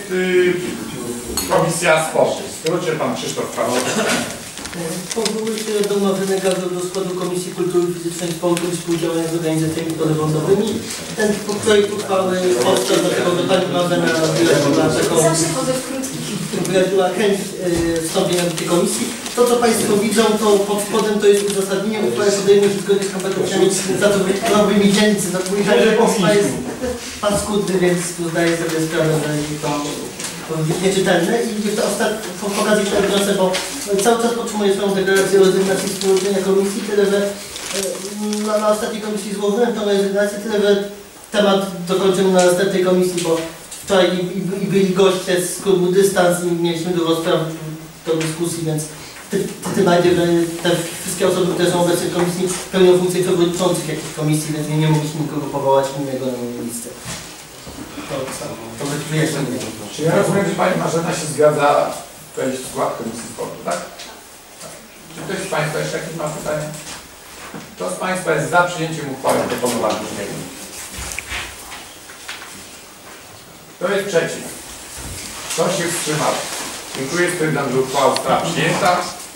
Komisja Sportu. W skrócie pan Krzysztof Krawczyk. Powołuje się do umawianego do składu Komisji Kultury Fizycznej, Sportu i Współdziałania z organizacjami pozarządowymi. Ten projekt uchwały powstał dlatego, że pani Magdalena wyraziła chęć wstąpienia do tej komisji. To, co państwo widzą, to pod spodem to jest uzasadnienie. Uchwałę podejmuje się zgodnie z kompetencjami zatrudnionymi dzielnicy. Uchwała jest paskudny, więc tu zdaję sobie sprawę, że to nieczytelne i jeszcze po okazji przewodniczące, bo cały czas podtrzymuję swoją deklarację o rezygnacji z połączenia komisji, tyle że na ostatniej komisji złożyłem tą rezygnację, tyle że temat dokończymy na następnej komisji, bo wczoraj i byli goście z klubu Dystans i mieliśmy dużo spraw do dyskusji, więc tym bardziej, że te wszystkie osoby, które są obecne w komisji, pełnią funkcję przewodniczących jakichś komisji, więc nie mogliśmy nikogo powołać innego na listę. To wyjaśnię. Czy ja rozumiem, że pani Marzena się zgadza wejść w skład Komisji Sportu, tak? Czy ktoś z państwa jeszcze jakieś ma pytanie? Kto z państwa jest za przyjęciem uchwały proponowanej brzmieniu? Kto jest przeciw? Kto się wstrzymał? Dziękuję, stwierdzam, że uchwała została przyjęta.